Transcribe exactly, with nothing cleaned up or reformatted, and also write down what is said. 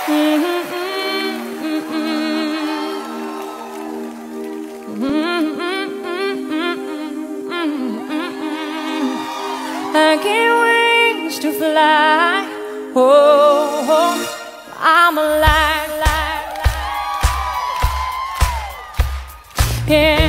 I get wings to fly. Oh, I'm alive. Yeah.